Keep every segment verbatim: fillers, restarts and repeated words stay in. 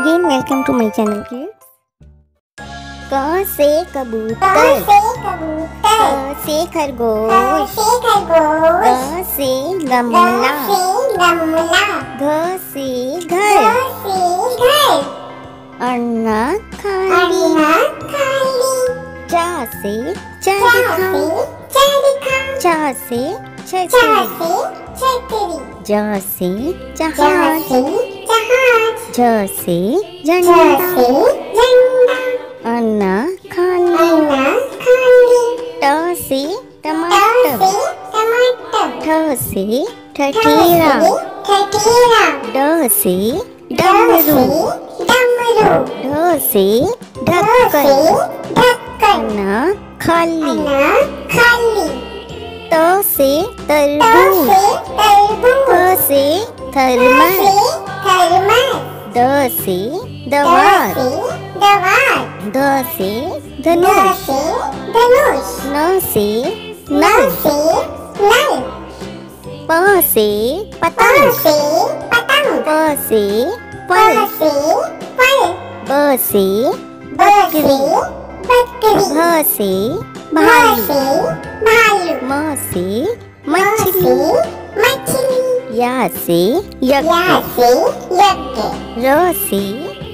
Again, welcome to my channel, kids. क से कबूतर, क से खरगोश, ग से गमला, घ से घर, अन्ना खाली, चा से चरखा, चा से छतरी, ज से जहाज, झ से झंडा, अन्ना खाली, ट से टमाटर, ठ से ठठेरा, ड से डमरू, ढ से ढक्कन, अन्ना खाली, त से तरबूज, थ से थर्मस, द से दवात, ध से धनुष, न से नल, प से पतंग, प से फल, ब से बकरी, भ से भालू, म से मछली, या से यज्ञ, र से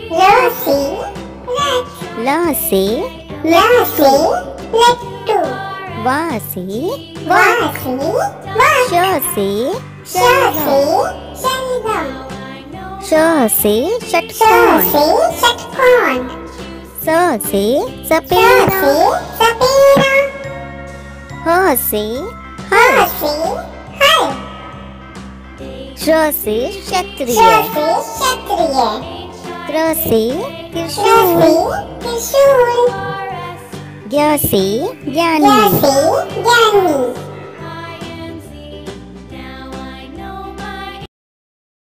ल से लट्टू, वा से वाक, श से शलगम, श से षटकोण, स से सपेरा, ह से हल, श से क्षत्रिय, त्र से त्रिशूल, ज्ञ से ज्ञानी,